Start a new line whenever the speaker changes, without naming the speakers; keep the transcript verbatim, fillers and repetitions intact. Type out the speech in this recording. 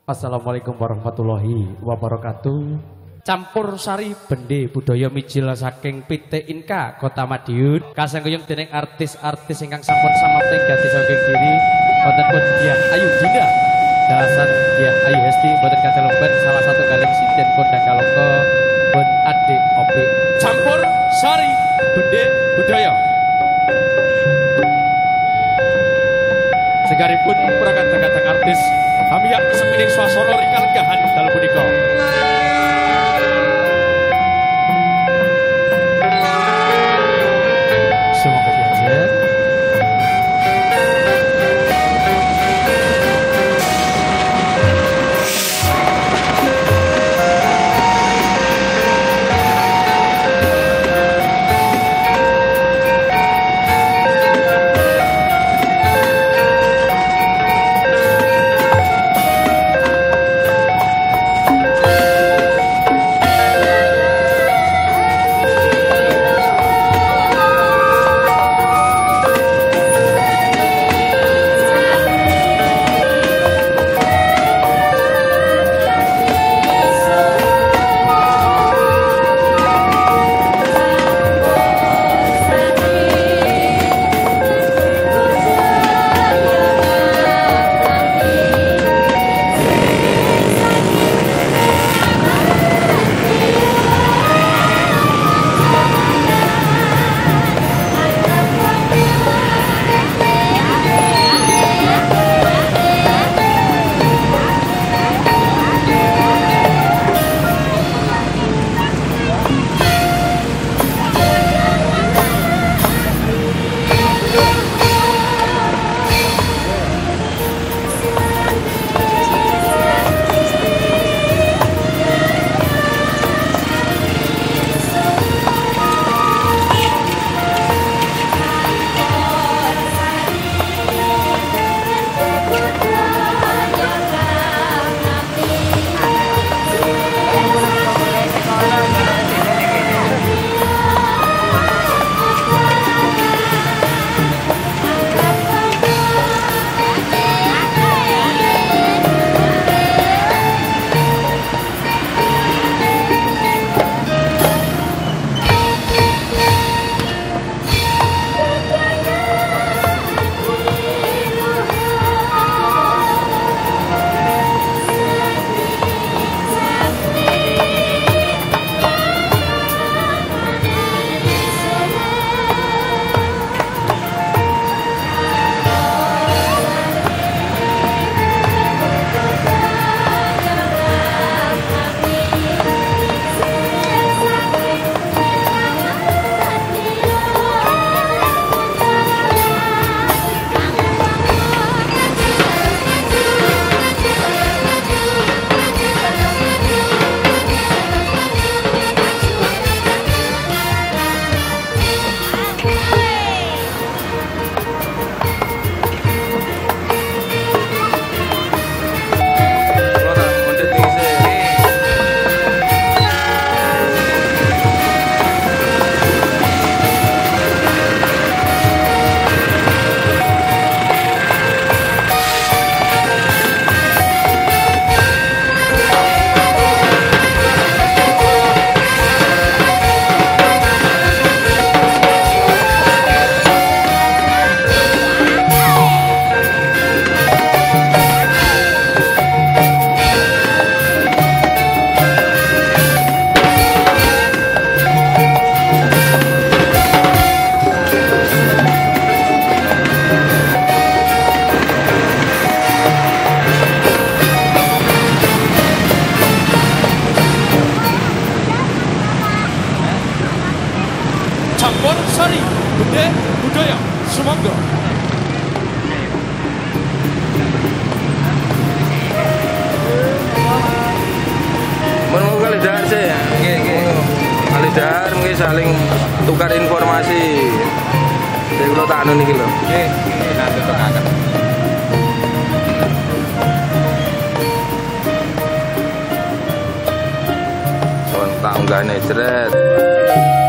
Assalamualaikum warahmatullahi wabarakatuh. Campur sari bende budaya mijil saking P T Inka Kota Madiun kasangguyung dening artis-artis ingkang sampun samapting dadi saking diri wonten pun Diah Ayu Dinda dasan Diah Ayu Hesti boten kadhelomben salah satu galeng sinden kondang kalongko pun adik opi campur sari bende budaya segaripun prakan-prakan artis hamiyak semining swasana ringkang gahan dalem punika. Semoga diajar. Campur sari bende budaya sumangga.
Menunggu kali dahar sih ya. Kali dahar mungkin saling tukar informasi. Jadi kalau tak anu nih kilo.
Nggih, nanti tukaken.
Kon tak unggahne jret.